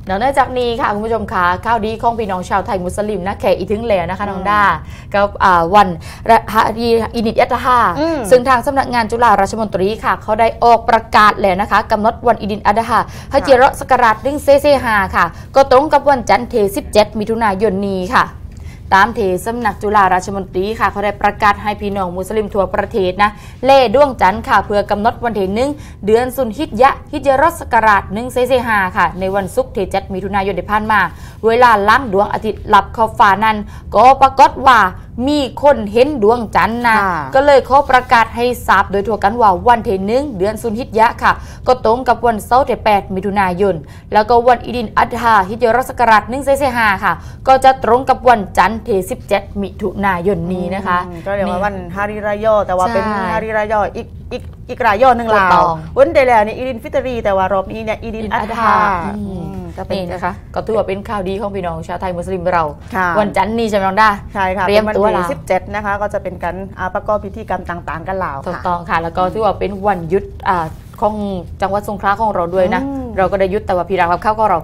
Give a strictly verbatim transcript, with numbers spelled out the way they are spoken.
นอกจากนี้ค่ะคุณผู้ชมคะข่าวดีของพี่น้องชาวไทยมุสลิมนะแขกอีถึงแล้วนะคะน้องด้ากับวันอินิดยัตฮาซึ่งทางสำนักงานจุฬาราชมนตรีค่ะเขาได้ออกประกาศแล้วนะคะกำหนดวันอิดินอัดฮาฮัจเราะห์ศักราชหนึ่งเซเซฮาค่ะก็ตรงกับวันจันทร์ที่สิบเจ็ดมิถุนายนนี้ค่ะตามเทสำนักจุฬาราชมนตรีค่ะเขาได้ประกาศให้พี่น้องมุสลิมทั่วประเทศนะเล่ดวงจันทร์ค่ะเพื่อกำหนดวันที่หนึ่งเดือนสุนฮิจยะฮิจเราะห์ศักราชหนึ่งเซเซฮาค่ะในวันศุกร์ที่เจ็ดมิถุนายนที่ผ่านมาเวลาล้างดวงอาทิตย์หลับเข้าฟ้านั้นก็ปรากฏว่ามีคนเห็นดวงจันทร์นะก็เลยขอประกาศให้ทราบโดยทั่วกันว่าวันที่หนึ่งเดือนสุนฮิจยะค่ะก็ตรงกับวันเสาร์ที่แปดมิถุนายนแล้วก็วันอีดินอัดฮาฮิจเราะห์ศักราชหนึ่งเซเซฮาค่ะก็จะตรงกับวันจันทร์ที่สิบเจ็ดมิถุนายนนี้นะคะก็เรียกว่าวันฮาริรายอแต่ว่าเป็นฮาริรายออีกอีกอีกรายย่อหนึ่งลาววันเดแล้วเนี่ยอีดินฟิตรีแต่ว่ารอบนี้เนี่ยอีดินอัดฮาก็เป็นนะคะก็ถือว่าเป็นข่าวดีของพี่น้องชาวไทยมุสลิมเราวันจันทร์นี้ใช่ไหมน้องด้าใช่ค่ะเตรียมตัวแล้วสิบเจ็ดนะคะก็จะเป็นการประกอบพิธีกรรมต่างๆกันลาวถูกต้องค่ะแล้วก็ถือว่าเป็นวันหยุดของจังหวัดสงขลาของเราด้วยนะเราก็ได้หยุดแต่ว่าพี่รักกับข้าวก็เรา